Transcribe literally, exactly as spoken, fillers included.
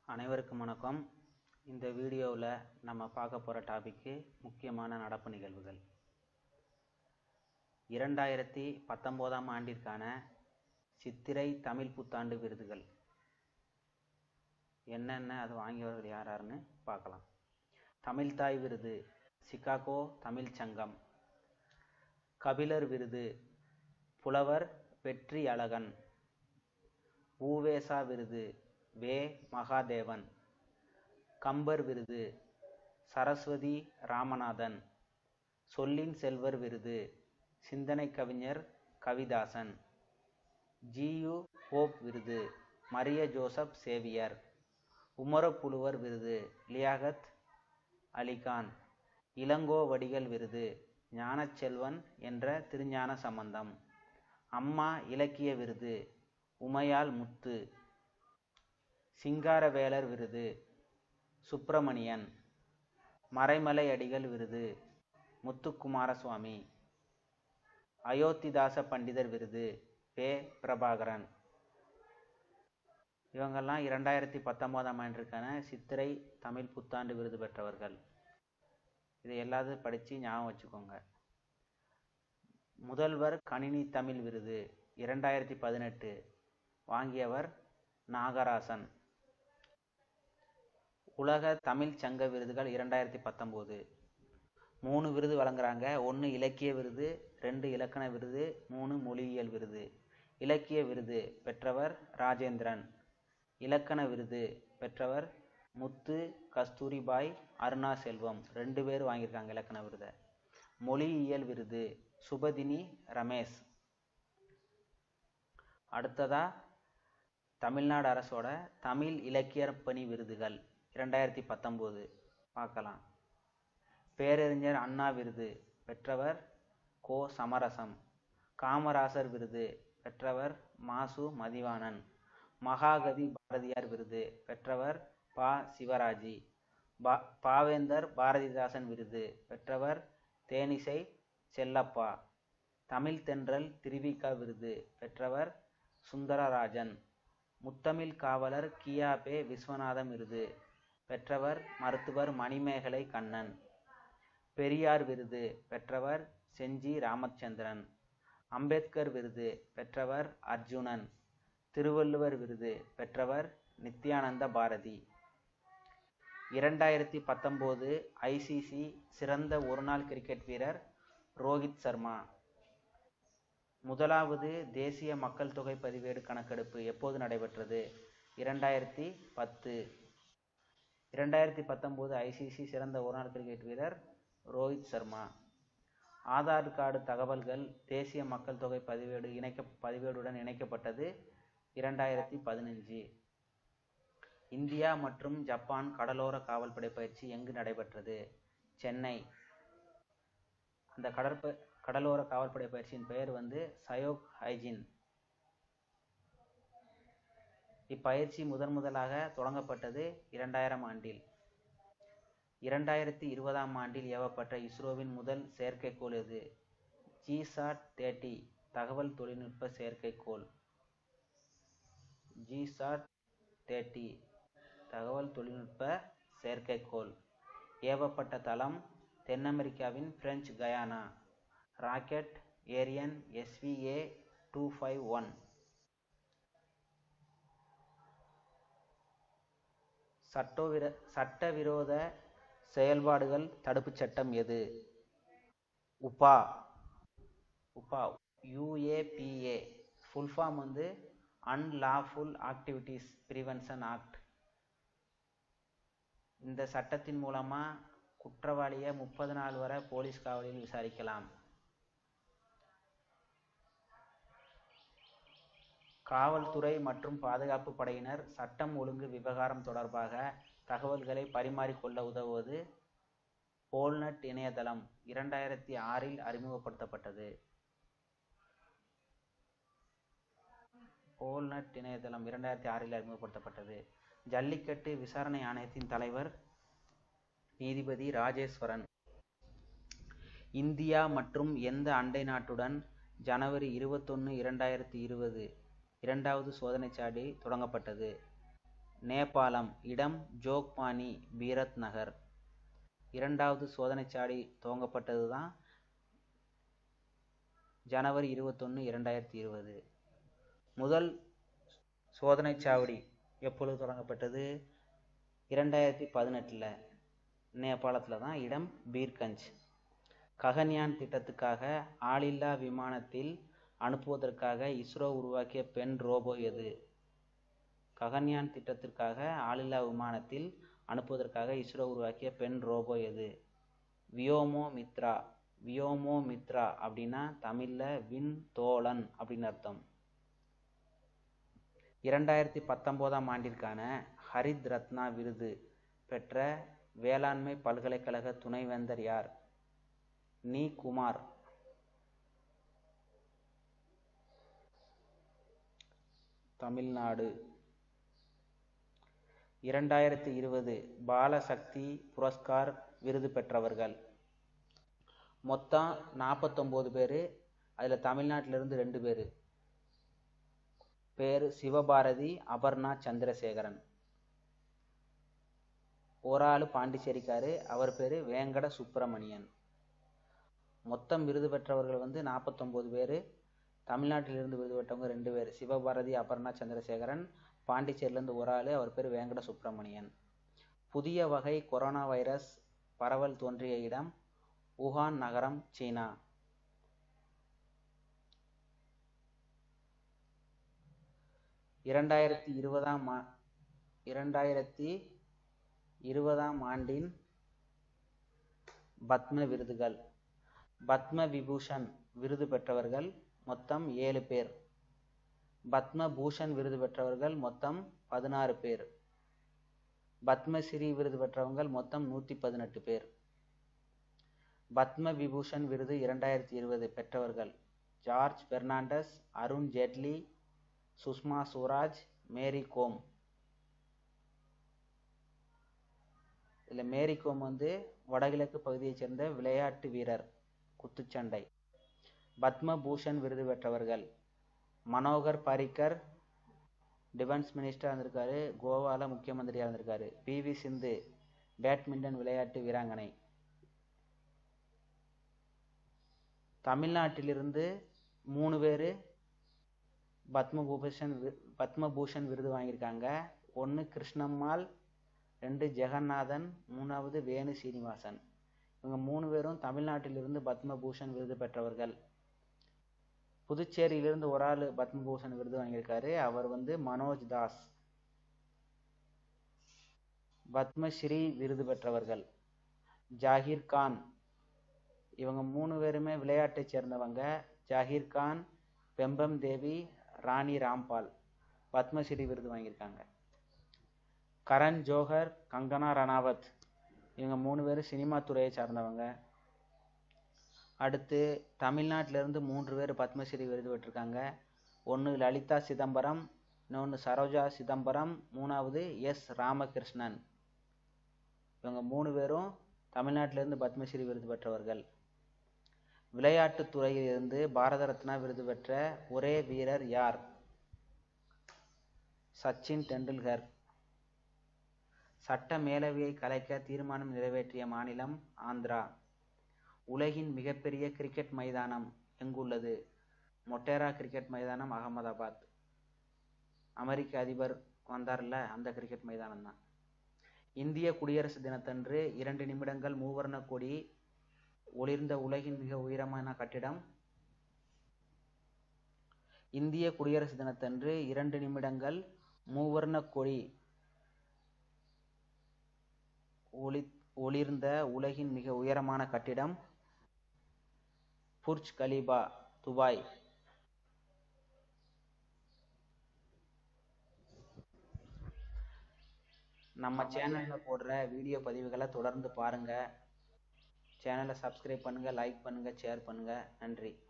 அனைவருக்கும் வணக்கம். இந்த வீடியோவில் நம்ம பார்க்க போகிற டாபிக்கு முக்கியமான நடப்பு நிகழ்வுகள். இரண்டாயிரத்தி பத்தொம்போதாம் ஆண்டிற்கான சித்திரை தமிழ் புத்தாண்டு விருதுகள் என்னென்ன, அது வாங்கியவர்கள் யார் யாருன்னு பார்க்கலாம். தமிழ்தாய் விருது சிகாகோ தமிழ் சங்கம். கபிலர் விருது புலவர் வெற்றி அழகன். ஊவேசா விருது வே மகாதேவன். கம்பர் விருது சரஸ்வதி ராமநாதன். சொல்லின் செல்வர் விருது சிந்தனை கவிஞர் கவிதாசன். ஜியு போப் விருது மரிய ஜோசப் சேவியர். உமரப்புலுவர் விருது லியாகத் அலிகான். இளங்கோவடிகள் விருது ஞானச்செல்வன் என்ற திருஞான சம்பந்தம். அம்மா இலக்கிய விருது உமையாள் முத்து. சிங்காரவேலர் விருது சுப்பிரமணியன். மறைமலை அடிகள் விருது முத்துக்குமாரசுவாமி. அயோத்திதாச பண்டிதர் விருது வே பிரபாகரன். இவங்கெல்லாம் இரண்டாயிரத்தி பத்தொன்பதாம் ஆண்டிற்கான சித்திரை தமிழ் புத்தாண்டு விருது பெற்றவர்கள். இதை எல்லாத்தையும் படித்து ஞாபகம் வச்சுக்கோங்க. முதல்வர் கணினி தமிழ் விருது இரண்டாயிரத்தி பதினெட்டு வாங்கியவர் நாகராசன். உலக தமிழ் சங்க விருதுகள் இரண்டாயிரத்தி பத்தொம்போது மூணு விருது வழங்குறாங்க. ஒன்று இலக்கிய விருது, ரெண்டு இலக்கண விருது, மூணு மொழியியல் விருது. இலக்கிய விருது பெற்றவர் ராஜேந்திரன். இலக்கண விருது பெற்றவர் முத்து கஸ்தூரிபாய் அருணா செல்வம். ரெண்டு பேர் வாங்கியிருக்காங்க இலக்கண விருதை. மொழியியல் விருது சுபதினி ரமேஷ். அடுத்ததா தமிழ்நாடு அரசோட தமிழ் இலக்கிய பணி விருதுகள் இரண்டாயிரத்தி பத்தொம்போது பார்க்கலாம். பேரறிஞர் அண்ணா விருது பெற்றவர் கோ சமரசம். காமராசர் விருது பெற்றவர் மாசு மதிவாணன். மகாகவி பாரதியார் விருது பெற்றவர் பா சிவராஜி. பா பாவேந்தர் பாரதிதாசன் விருது பெற்றவர் தேனிசை செல்லப்பா. தமிழ் தென்றல் திருவிக்கா விருது பெற்றவர் சுந்தரராஜன். முத்தமிழ் காவலர் கியாபே விஸ்வநாதம் விருது பெற்றவர் மருத்துவர் மணிமேகலை கண்ணன். பெரியார் விருது பெற்றவர் செஞ்சி ராமச்சந்திரன். அம்பேத்கர் விருது பெற்றவர் அர்ஜுனன். திருவள்ளுவர் விருது பெற்றவர் நித்யானந்த பாரதி. இரண்டாயிரத்தி பத்தொம்போது ஐசிசி சிறந்த ஒருநாள் கிரிக்கெட் வீரர் ரோஹித் சர்மா. முதலாவது தேசிய மக்கள் தொகை பதிவேடு கணக்கெடுப்பு எப்போது நடைபெற்றது? இரண்டாயிரத்தி பத்து. இரண்டாயிரத்தி பத்தொம்போது ஐசிசி சிறந்த ஒருநாள் கிரிக்கெட் வீரர் ரோஹித் சர்மா. ஆதார் கார்டு தகவல்கள் தேசிய மக்கள் தொகை பதிவேடு இணைக்க பதிவேடுடன் இணைக்கப்பட்டது இரண்டாயிரத்தி பதினஞ்சு. இந்தியா மற்றும் ஜப்பான் கடலோர காவல்படை பயிற்சி எங்கு நடைபெற்றது? சென்னை. அந்த கடற்ப கடலோர காவல்படை பயிற்சியின் பெயர் வந்து சயோக் ஹைஜின். இப்பயிற்சி முதன் முதலாக தொடங்கப்பட்டது இரண்டாயிரம் ஆண்டில். இரண்டாயிரத்தி இருபதாம் ஆண்டில் ஏவப்பட்ட இஸ்ரோவின் முதல் செயற்கைக்கோள் எது? ஜிசாட் தேர்ட்டி தகவல் தொழில்நுட்ப செயற்கைக்கோள். ஜிசாட் தேர்ட்டி தகவல் தொழில்நுட்ப செயற்கைக்கோள். ஏவப்பட்ட தளம் தென் அமெரிக்காவின் French Guiana. Rocket Ariane SVA two five one. சட்டவிர சட்டவிரோத செயல்பாடுகள் தடுப்புச் சட்டம் எது? உபா. உபா யூஏபிஏ ஃபுல் ஃபார்ம் வந்து அன்லாஃபுல் ஆக்டிவிட்டீஸ் ப்ரிவென்ஷன் ஆக்ட். இந்த சட்டத்தின் மூலமா குற்றவாளியை முப்பது நாள் வரை போலீஸ் காவலில் விசாரிக்கலாம். காவல்துறை மற்றும் பாதுகாப்பு படையினர் சட்டம் ஒழுங்கு விவகாரம் தொடர்பாக தகவல்களை பரிமாறிக்கொள்ள உதவுவது போல்நட் இணையதளம். இரண்டாயிரத்தி ஆறில் அறிமுகப்படுத்தப்பட்டது. போல்நட் இணையதளம் இரண்டாயிரத்தி ஆறில் அறிமுகப்படுத்தப்பட்டது. ஜல்லிக்கட்டு விசாரணை ஆணையத்தின் தலைவர் நீதிபதி ராஜேஸ்வரன். இந்தியா மற்றும் எந்த அண்டை நாட்டுடன் ஜனவரி இருபத்தொன்று இரண்டாயிரத்தி இருபது இரண்டாவது சோதனை சாவடி தொடங்கப்பட்டது? நேபாளம், இடம் ஜோக்பானி, பீரத் நகர். இரண்டாவது சோதனைச்சாவடி துவங்கப்பட்டது தான் ஜனவரி இருபத்தொன்று இரண்டாயிரத்தி இருபது. முதல் சோதனைச்சாவடி எப்பொழுது தொடங்கப்பட்டது? இரண்டாயிரத்தி பதினெட்டில் நேபாளத்தில் தான், இடம் பீர்கஞ்ச். ககன்யான் திட்டத்துக்காக ஆளில்லா விமானத்தில் அனுப்புவதற்காக இஸ்ரோ உருவாக்கிய பெண் ரோபோ எது? ககன்யான் திட்டத்திற்காக ஆளில்லா விமானத்தில் அனுப்புவதற்காக இஸ்ரோ உருவாக்கிய பெண் ரோபோ எது? வியோமோ மித்ரா. வியோமோ மித்ரா அப்படின்னா தமிழில் விண் தோழன் அப்படின்னு அர்த்தம். இரண்டாயிரத்தி பத்தொம்போதாம் ஆண்டிற்கான ஹரித் ரத்னா விருது பெற்ற வேளாண்மை பல்கலைக்கழக துணைவேந்தர் யார்? நீ குமார். தமிழ்நாடு. இரண்டாயிரத்தி இருபது பாலசக்தி புரஸ்கார் விருது பெற்றவர்கள் மொத்தம் நாற்பத்தொம்போது பேர். அதில் தமிழ்நாட்டிலிருந்து ரெண்டு பேர். பேர் சிவபாரதி, அபர்ணா சந்திரசேகரன். ஒரு ஆள் பாண்டிச்சேரிக்காரு, அவர் பேர் வேங்கட சுப்பிரமணியன். மொத்தம் விருது பெற்றவர்கள் வந்து நாற்பத்தொம்போது பேர். தமிழ்நாட்டிலிருந்து விருது பெற்றவங்க ரெண்டு பேர், சிவபாரதி, அபர்ணா சந்திரசேகரன். பாண்டிச்சேரியிலேருந்து ஒரு ஆள், அவர் பேர் வேங்கட சுப்பிரமணியன். புதிய வகை கொரோனா வைரஸ் பரவல் தோன்றிய இடம் வுஹான் நகரம், சீனா. இரண்டாயிரத்தி இருபதாம் ஆ இரண்டாயிரத்தி இருபதாம் ஆண்டின் பத்ம விருதுகள். பத்ம விபூஷன் விருது பெற்றவர்கள் மொத்தம் ஏழு பேர். பத்ம பூஷன் விருது பெற்றவர்கள் மொத்தம் பதினாறு பேர். பத்மஸ்ரீ விருது பெற்றவர்கள் மொத்தம் நூற்றி பதினெட்டு பேர். பத்ம விபூஷன் விருது இரண்டாயிரத்தி இருபது பெற்றவர்கள் ஜார்ஜ் பெர்னாண்டஸ், அருண் ஜேட்லி, சுஷ்மா சுவராஜ், மேரி கோம். இதில் மேரி கோம் வந்து வடகிழக்கு பகுதியைச் சேர்ந்த விளையாட்டு வீரர், குத்துச்சண்டை. பத்ம பூஷன் விருது பெற்றவர்கள் மனோகர் பாரிக்கர், டிஃபென்ஸ் மினிஸ்டராக இருந்திருக்காரு, கோவாவில் முக்கியமந்திரியாக இருந்திருக்காரு. பி வி சிந்து, பேட்மிண்டன் விளையாட்டு வீராங்கனை. தமிழ்நாட்டிலிருந்து மூணு பேர் பத்மபூஷன் பத்மபூஷன் விருது வாங்கியிருக்காங்க. ஒன்று கிருஷ்ணம்மாள், ரெண்டு ஜெகநாதன், மூணாவது வேணு சீனிவாசன். இவங்க மூணு பேரும் தமிழ்நாட்டிலிருந்து பத்மபூஷன் விருது பெற்றவர்கள். புதுச்சேரியிலிருந்து ஒரு ஆள் பத்மபூஷன் விருது வாங்கியிருக்காரு, அவர் வந்து மனோஜ் தாஸ். பத்மஸ்ரீ விருது பெற்றவர்கள் ஜாகிர் கான். இவங்க மூணு பேருமே விளையாட்டை சேர்ந்தவங்க. ஜாகிர் கான், பெம்பம் தேவி, ராணி ராம்பால் பத்மஸ்ரீ விருது வாங்கியிருக்காங்க. கரண் ஜோஹர், கங்கனா ரணாவத், இவங்க மூணு பேரும் சினிமா துறையை சார்ந்தவங்க. அடுத்து தமிழ்நாட்டிலிருந்து மூன்று பேர் பத்மஸ்ரீ விருது பெற்றிருக்காங்க. ஒன்று லலிதா சிதம்பரம், இன்னொன்று சரோஜா சிதம்பரம், மூணாவது எஸ் ராமகிருஷ்ணன். இவங்க மூணு பேரும் தமிழ்நாட்டிலிருந்து பத்மஸ்ரீ விருது பெற்றவர்கள். விளையாட்டுத் துறையிலிருந்து பாரத ரத்னா விருது பெற்ற ஒரே வீரர் யார்? சச்சின் டெண்டுல்கர். சட்ட மேலவையை கலைக்க தீர்மானம் நிறைவேற்றிய மாநிலம் ஆந்திரா. உலகின் மிகப்பெரிய கிரிக்கெட் மைதானம் எங்குள்ளது? மொட்டேரா கிரிக்கெட் மைதானம், அகமதாபாத். அமெரிக்க அதிபர் வந்தார்ல, அந்த கிரிக்கெட் மைதானம் தான். இந்திய குடியரசு தினத்தன்று இரண்டு நிமிடங்கள் மூவர்ண கொடி ஒளிர்ந்த உலகின் மிக உயரமான கட்டிடம். இந்திய குடியரசு தினத்தன்று இரண்டு நிமிடங்கள் மூவர்ண கொடி ஒளி ஒளிர்ந்த உலகின் மிக உயரமான கட்டிடம் புர்ஜ் கலீபா, துபாய். நம்ம சேனலில் போடுற வீடியோ பதிவுகளை தொடர்ந்து பாருங்கள். சேனலை சப்ஸ்கிரைப் பண்ணுங்கள், லைக் பண்ணுங்கள், ஷேர் பண்ணுங்கள். நன்றி.